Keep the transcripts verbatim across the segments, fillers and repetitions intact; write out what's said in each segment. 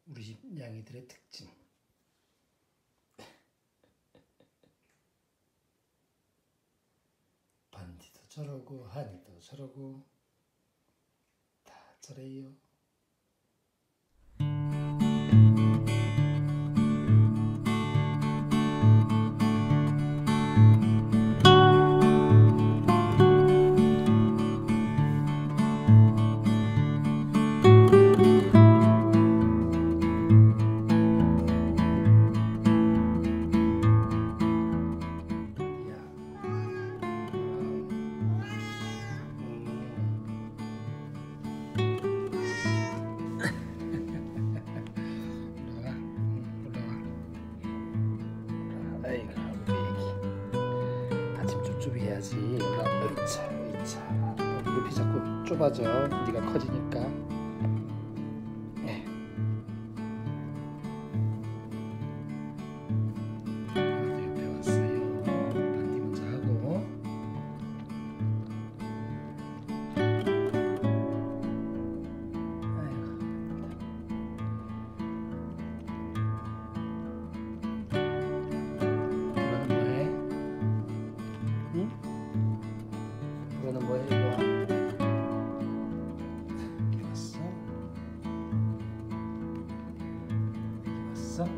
우리 집 냥이들의 특징. 반디도 저러고 하니도 저러고 다 저래요. 아이고 우리 애기 받침 쭈쭈이 해야지. 올라. 으이차 으이차. 높이 자꾸 좁아져. 네가 커지니까. 예. 나도 옆에 왔어요. 반디 먼저 하고. 아이고. 이거는 뭐해? 이리 와. 여기 왔어? 여기 왔어?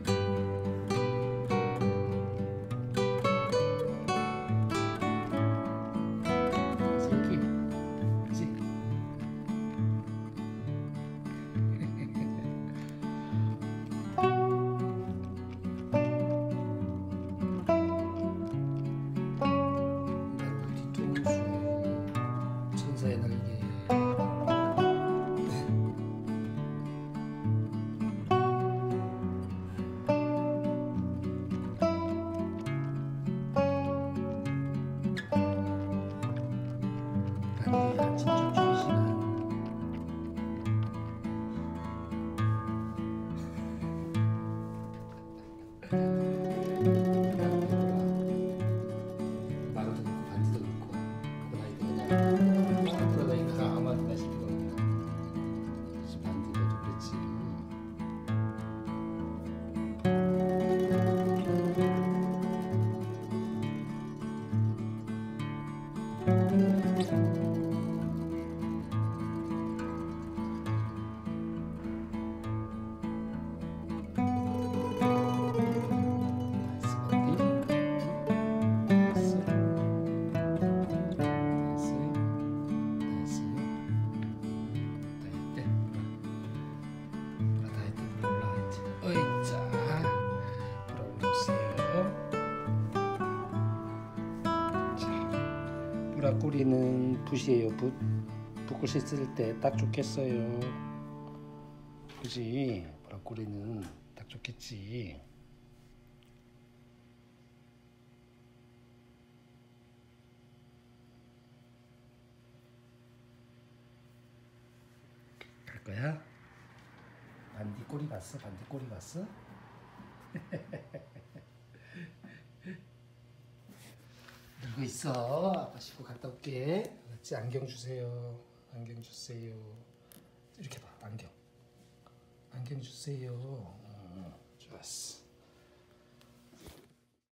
새끼, 그치? 뒤통수, 천사의 날개. 반디야, 진짜 조심한. 마루도 넣고 반지도 넣고 고라이도 그냥 그러다니까 아무 말이나 싶거든. 반디도 그렇지. 뿌라꼬리는 붓이에요. 붓. 붓글 씻을 때 딱 좋겠어요. 그지? 뿌라꼬리는 딱 좋겠지. 갈 거야? 반디 꼬리 봤어? 반디 꼬리 봤어? 놀고 있어. 아빠 씻고 갔다 올게. 알았지? 안경 주세요. 안경 주세요. 이렇게 봐. 안경. 안경 주세요. 어, 좋았어.